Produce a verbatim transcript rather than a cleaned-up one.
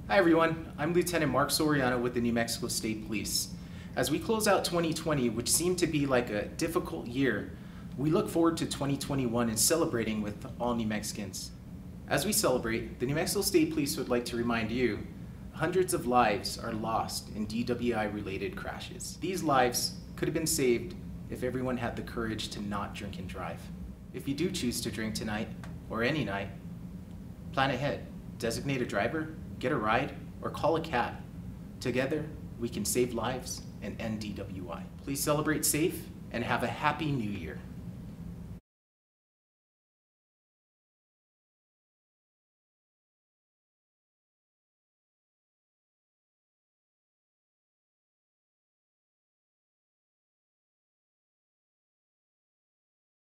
Hi everyone, I'm Lieutenant Mark Soriano with the New Mexico State Police. As we close out twenty twenty, which seemed to be like a difficult year, we look forward to twenty twenty-one and celebrating with all New Mexicans. As we celebrate, the New Mexico State Police would like to remind you, hundreds of lives are lost in D W I-related crashes. These lives could have been saved if everyone had the courage to not drink and drive. If you do choose to drink tonight, or any night, plan ahead, designate a driver, get a ride, or call a cab. Together, we can save lives and end D W I. Please celebrate safe and have a happy new year.